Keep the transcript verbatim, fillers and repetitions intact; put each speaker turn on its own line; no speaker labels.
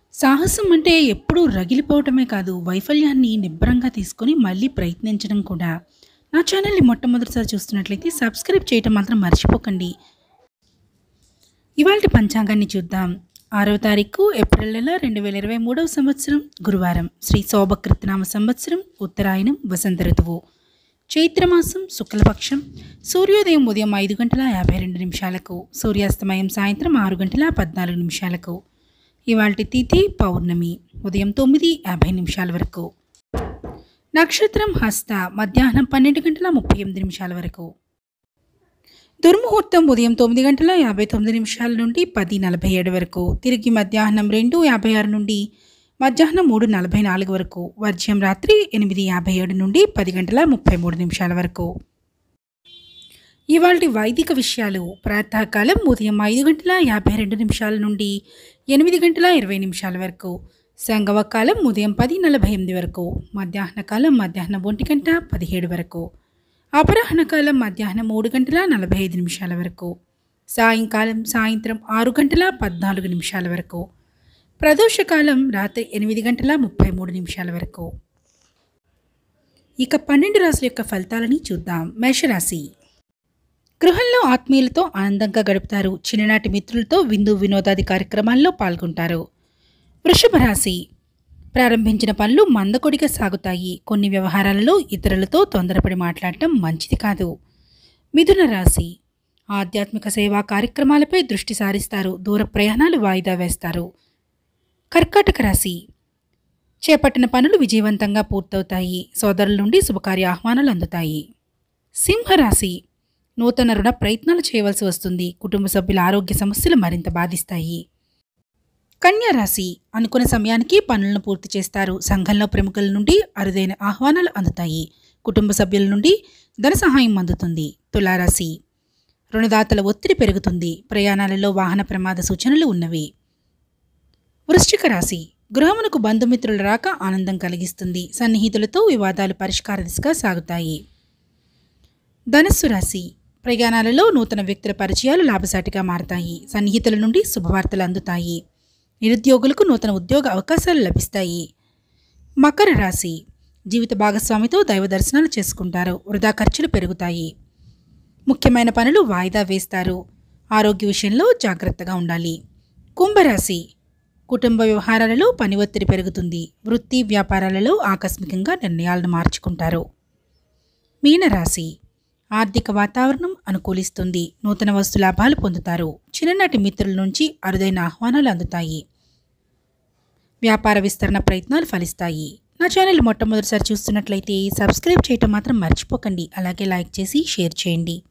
సాహసం అంటే ఎప్పుడూ రగిలిపోవటమే కాదు, వైఫల్యాన్ని నిబ్బరంగా తీసుకొని మళ్ళీ ప్రయత్నించడం కూడా. నా ఛానల్‌ని మొట్టమొదటిసారి చూస్తున్నట్లయితే సబ్స్క్రైబ్ చేయటం మాత్రం మర్చిపోకండి. ఇవాల్టి పంచాంగాన్ని చూద్దాం. ఆరవ తారీఖు ఏప్రిల్ నెల రెండు వేల ఇరవై మూడవ సంవత్సరం గురువారం. శ్రీ శోభకృతనామ సంవత్సరం, ఉత్తరాయణం, వసంత ఋతువు, చైత్రమాసం, శుక్లపక్షం. సూర్యోదయం ఉదయం ఐదు గంటల యాభై రెండు నిమిషాలకు, సూర్యాస్తమయం సాయంత్రం ఆరు గంటల పద్నాలుగు నిమిషాలకు. ఇవాల్టి తిథి పౌర్ణమి, ఉదయం తొమ్మిది యాభై నిమిషాల వరకు. నక్షత్రం హస్త, మధ్యాహ్నం పన్నెండు గంటల ముప్పై ఎనిమిది నిమిషాల వరకు. దుర్ముహూర్తం ఉదయం తొమ్మిది గంటల యాభై తొమ్మిది నిమిషాల నుండి పది నలభై ఏడు వరకు. తిరిగి మధ్యాహ్నం రెండు యాభై ఆరు నుండి మధ్యాహ్నం మూడు నలభై నాలుగు వరకు. వర్జ్యం రాత్రి ఎనిమిది యాభై ఏడు నుండి పది గంటల ముప్పై మూడు నిమిషాల వరకు. ఇవాల్టి వైదిక విషయాలు. ప్రాతకాలం ఉదయం ఐదు గంటల యాభై రెండు నిమిషాల నుండి ఎనిమిది గంటల ఇరవై నిమిషాల వరకు. సంగవ కాలం ఉదయం పది నలభై ఎనిమిది వరకు. మధ్యాహ్న కాలం మధ్యాహ్నం ఒంటి గంట పదిహేడు వరకు. అపరాహ్న కాలం మధ్యాహ్నం మూడు గంటల నలభై ఐదు నిమిషాల వరకు. సాయంకాలం సాయంత్రం ఆరు గంటల పద్నాలుగు నిమిషాల వరకు. ప్రదోషకాలం రాత్రి ఎనిమిది గంటల ముప్పై మూడు నిమిషాల వరకు. ఇక పన్నెండు రాశుల యొక్క ఫలితాలని చూద్దాం. మేషరాశి. గృహంలో ఆత్మీయులతో ఆనందంగా గడుపుతారు. చిన్ననాటి మిత్రులతో విందు వినోదాది కార్యక్రమాల్లో పాల్గొంటారు. వృషభ రాశి. ప్రారంభించిన పనులు మందకొడిగా సాగుతాయి. కొన్ని వ్యవహారాలలో ఇతరులతో తొందరపడి మాట్లాడటం మంచిది కాదు. మిథున రాశి. ఆధ్యాత్మిక సేవా కార్యక్రమాలపై దృష్టి సారిస్తారు. దూర ప్రయాణాలు వాయిదా వేస్తారు. కర్కాటక రాశి. చేపట్టిన పనులు విజయవంతంగా పూర్తవుతాయి. సోదరుల నుండి శుభకార్య ఆహ్వానాలు అందుతాయి. సింహరాశి. నూతన రుణ ప్రయత్నాలు చేయవలసి వస్తుంది. కుటుంబ సభ్యుల ఆరోగ్య సమస్యలు మరింత బాధిస్తాయి. కన్యా రాశి. అనుకున్న సమయానికి పనులను పూర్తి చేస్తారు. సంఘంలో ప్రముఖుల నుండి అరుదైన ఆహ్వానాలు అందుతాయి. కుటుంబ సభ్యుల నుండి ధన సహాయం అందుతుంది. తులారాశి. రుణదాతల ఒత్తిడి పెరుగుతుంది. ప్రయాణాలలో వాహన ప్రమాద సూచనలు ఉన్నవి. వృశ్చిక రాశి. గృహమునకు బంధుమిత్రుల రాక ఆనందం కలిగిస్తుంది. సన్నిహితులతో వివాదాలు పరిష్కార దిశగా సాగుతాయి. ధనస్సు రాశి. ప్రయాణాలలో నూతన వ్యక్తుల పరిచయాలు లాభసాటిగా మారతాయి. సన్నిహితుల నుండి శుభవార్తలు అందుతాయి. నిరుద్యోగులకు నూతన ఉద్యోగ అవకాశాలు లభిస్తాయి. మకర రాశి. జీవిత భాగస్వామితో దైవ దర్శనాలు చేసుకుంటారు. వృధా ఖర్చులు పెరుగుతాయి. ముఖ్యమైన పనులు వాయిదా వేస్తారు. ఆరోగ్య విషయంలో జాగ్రత్తగా ఉండాలి. కుంభరాశి. కుటుంబ వ్యవహారాలలో పని ఒత్తిడి పెరుగుతుంది. వృత్తి వ్యాపారాలలో ఆకస్మికంగా నిర్ణయాలను మార్చుకుంటారు. మీనరాశి. ఆర్థిక వాతావరణం అనుకూలిస్తుంది. నూతన వస్తు లాభాలు పొందుతారు. చిన్ననాటి మిత్రుల నుంచి అరుదైన ఆహ్వానాలు అందుతాయి. వ్యాపార విస్తరణ ప్రయత్నాలు ఫలిస్తాయి. నా ఛానల్ మొట్టమొదటిసారి చూస్తున్నట్లయితే సబ్స్క్రైబ్ చేయటం మాత్రం మర్చిపోకండి. అలాగే లైక్ చేసి షేర్ చేయండి.